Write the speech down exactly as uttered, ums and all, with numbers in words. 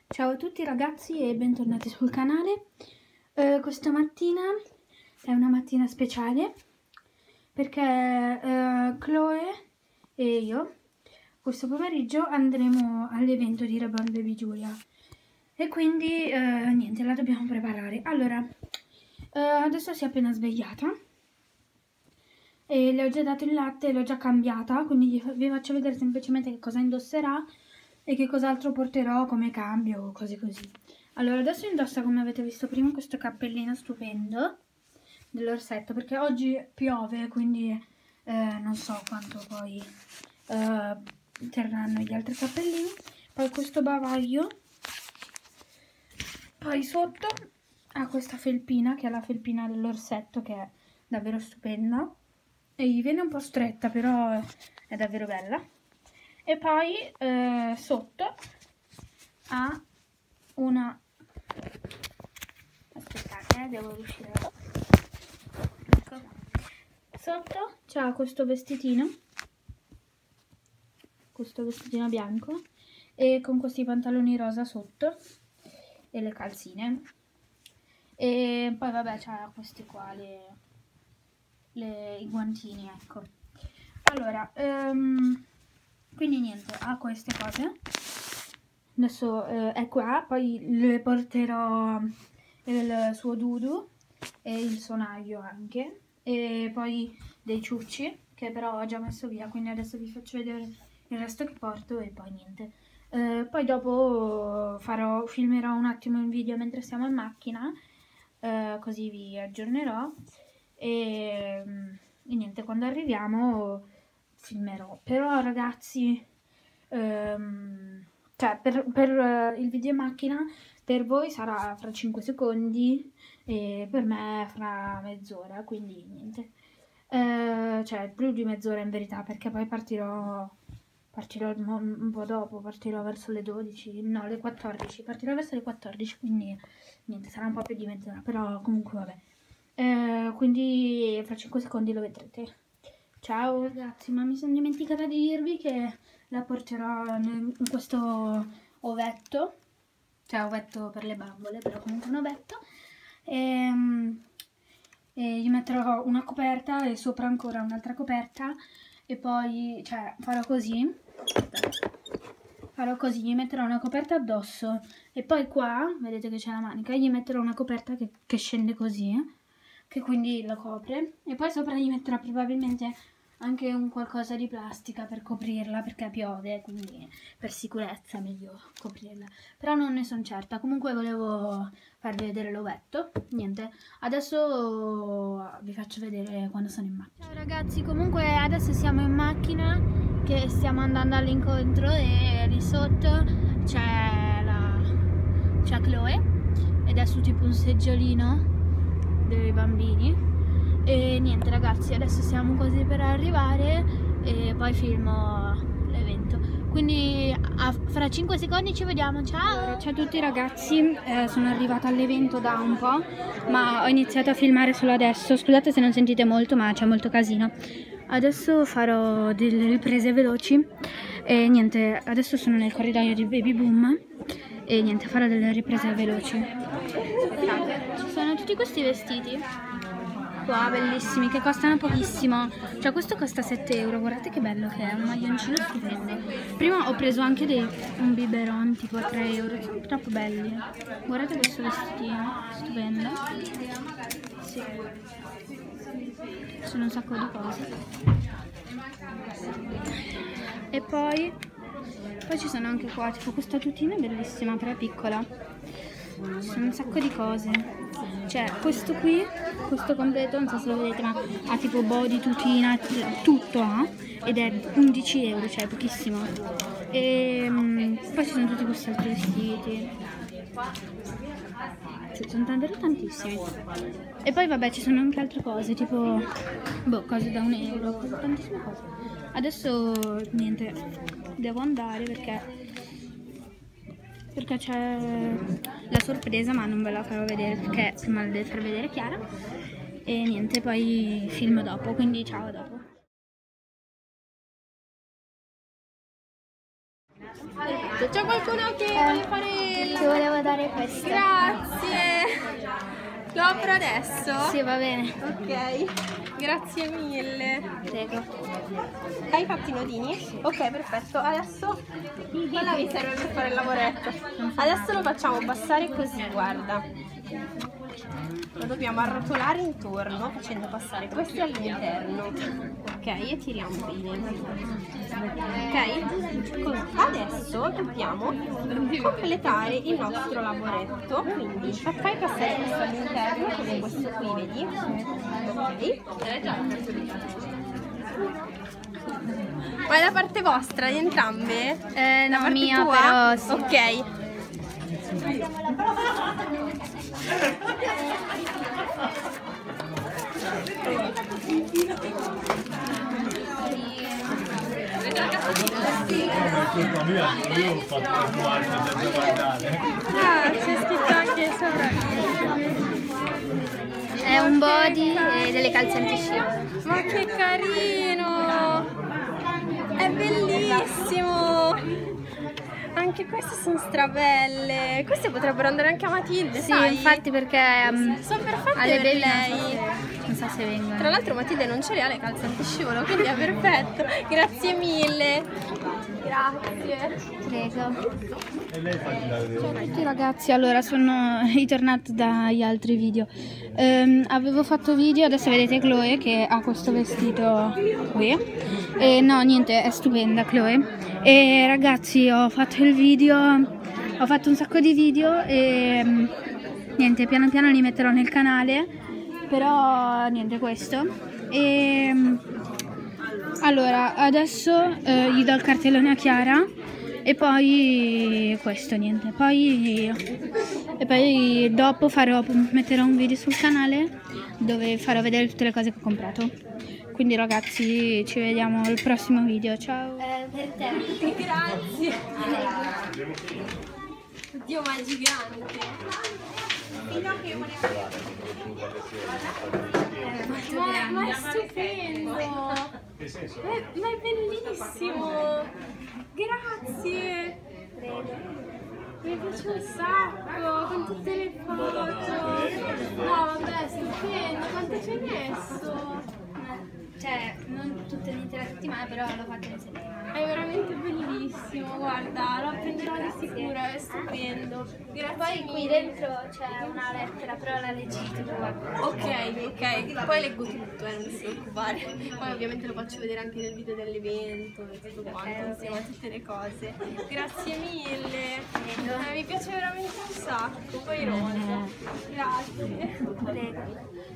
Ciao a tutti ragazzi e bentornati sul canale. Uh, questa mattina è una mattina speciale perché uh, Chloe e io questo pomeriggio andremo all'evento di Reborn Baby Giulia e quindi uh, niente, la dobbiamo preparare. Allora, uh, adesso si è appena svegliata e le ho già dato il latte, l'ho già cambiata, quindi vi faccio vedere semplicemente che cosa indosserà e che cos'altro porterò come cambio o cose così. Allora, adesso indossa, come avete visto prima, questo cappellino stupendo dell'orsetto, perché oggi piove, quindi eh, non so quanto poi eh, terranno gli altri cappellini. Poi questo bavaglio, poi sotto ha questa felpina, che è la felpina dell'orsetto, che è davvero stupenda, e gli viene un po' stretta, però è davvero bella. E poi eh, sotto ha una... aspettate, eh, devo riuscire a... ecco. Sotto c'ha questo vestitino, questo vestitino bianco, e con questi pantaloni rosa sotto, e le calzine. E poi vabbè c'ha questi qua, le, le, i guantini, ecco. Allora, um, quindi niente, ha queste cose. Adesso eh, è qua, poi le porterò il suo dudu e il sonaglio anche, e poi dei ciucci che però ho già messo via, quindi adesso vi faccio vedere il resto che porto e poi niente. Eh, poi dopo farò, filmerò un attimo un video mentre siamo in macchina, eh, così vi aggiornerò e, e niente, quando arriviamo filmerò. Però ragazzi, ehm, cioè per, per uh, il video in macchina per voi sarà fra cinque secondi e per me fra mezz'ora, quindi niente, eh, cioè più di mezz'ora in verità, perché poi partirò partirò un, un po' dopo, partirò verso le dodici, no, le quattordici, partirò verso le quattordici, quindi niente, sarà un po' più di mezz'ora, però comunque vabbè, eh, quindi fra cinque secondi lo vedrete. Ciao ragazzi, ma mi sono dimenticata di dirvi che la porterò in questo ovetto, cioè ovetto per le bambole, però comunque un ovetto, e, e gli metterò una coperta e sopra ancora un'altra coperta, e poi, cioè, farò così, farò così, gli metterò una coperta addosso, e poi qua, vedete che c'è la manica, gli metterò una coperta che, che scende così, che quindi lo copre, e poi sopra gli metterò probabilmente anche un qualcosa di plastica per coprirla, perché piove, quindi per sicurezza è meglio coprirla, però non ne sono certa. Comunque volevo farvi vedere l'ovetto. Niente, adesso vi faccio vedere quando sono in macchina. Ciao ragazzi, comunque adesso siamo in macchina che stiamo andando all'incontro e lì sotto c'è la c'è Chloe ed è su tipo un seggiolino dei bambini. E niente ragazzi, adesso siamo quasi per arrivare e poi filmo l'evento, quindi a, fra cinque secondi ci vediamo, ciao! Allora, ciao a tutti ragazzi, eh, sono arrivata all'evento da un po', ma ho iniziato a filmare solo adesso, scusate se non sentite molto, ma c'è molto casino. Adesso farò delle riprese veloci e niente, adesso sono nel corridoio di Baby Boom e niente, farò delle riprese veloci. Aspettate, ci sono tutti questi vestiti qua bellissimi che costano pochissimo, cioè questo costa sette euro, guardate che bello che è, un maglioncino stupendo. Prima ho preso anche dei, un biberon tipo a tre euro, sono troppo belli, guardate questo vestitino, stupendo, sì, sono un sacco di cose. E poi, poi ci sono anche qua, tipo questa tutina bellissima, però è piccola. Ci sono un sacco di cose, cioè questo qui, questo completo, non so se lo vedete, ma ha tipo body, tutina, tutto ha, ed è undici euro, cioè pochissimo. E um, poi ci sono tutti questi altri vestiti, cioè, sono davvero tantissimi. E poi vabbè ci sono anche altre cose, tipo boh, cose da un euro, tantissime cose. Adesso niente, devo andare perché perché c'è la sorpresa, ma non ve la farò vedere perché prima la deve far vedere Chiara e niente, poi film dopo, quindi ciao, dopo. C'è qualcuno che vuole fare il devo dare questo. Grazie. Lo apro adesso? Sì, va bene. Ok, grazie mille. Prego. Hai fatto i nodini? Ok, perfetto. Adesso quella mi serve per fare il lavoretto. Adesso lo facciamo passare così, guarda. Lo dobbiamo arrotolare intorno facendo passare questo all'interno. Ok, e tiriamo bene. Ok? Così. Adesso dobbiamo completare il nostro lavoretto. Quindi fai passare questo all'interno come questo qui, vedi? Ok. Ma è da parte vostra, di entrambe? Eh, no, da parte mia, tua? però sì. Ok. Colpa mia, io ho fatto la guardia senza guardare. Ah, c'è scritto anche sopra. È un body e delle calze antisci. Ma che carino! È bellissimo! Anche queste sono strabelle. Queste potrebbero andare anche a Matilde, Sì, sai? infatti perché um, sono perfette alle per baby lei. non so se vengono. Tra l'altro Matilde non ce le ha le calze antiscivolo, quindi è perfetto. Grazie mille. Grazie. Prego. E lei fa girare. Ciao a tutti ragazzi, allora sono ritornata dagli altri video. Ehm, avevo fatto video, adesso vedete Chloe che ha questo vestito qui. E no, niente, è stupenda Chloe. E ragazzi, ho fatto il video, ho fatto un sacco di video e mm, niente, piano piano li metterò nel canale. Però niente, questo. E mm, allora, adesso eh, gli do il cartellone a Chiara. E poi questo, niente, poi e poi dopo farò, metterò un video sul canale dove farò vedere tutte le cose che ho comprato. Quindi ragazzi, ci vediamo al prossimo video, ciao. Eh, per te. Grazie. Oddio, ma è gigante. Ma, ma è stupendo. Che senso? Ma è, ma è bellissimo. Grazie. Mi piace un sacco, con tutte le foto. No, vabbè, è stupendo. Quanto ci hai messo? Cioè, non tutte l'intera settimana, però l'ho fatto in settimana. È veramente bellissimo, guarda, lo appenderò di sicuro, è stupendo. Grazie Poi qui mille. dentro c'è una lettera, però la leggi tu, guarda. Ok, ok, poi leggo tutto, eh, non ti preoccupare. Poi ovviamente lo faccio vedere anche nel video dell'evento e tutto quanto, insieme a tutte le cose. Grazie mille, eh, mi piace veramente un sacco, poi rosa. Grazie. Prego.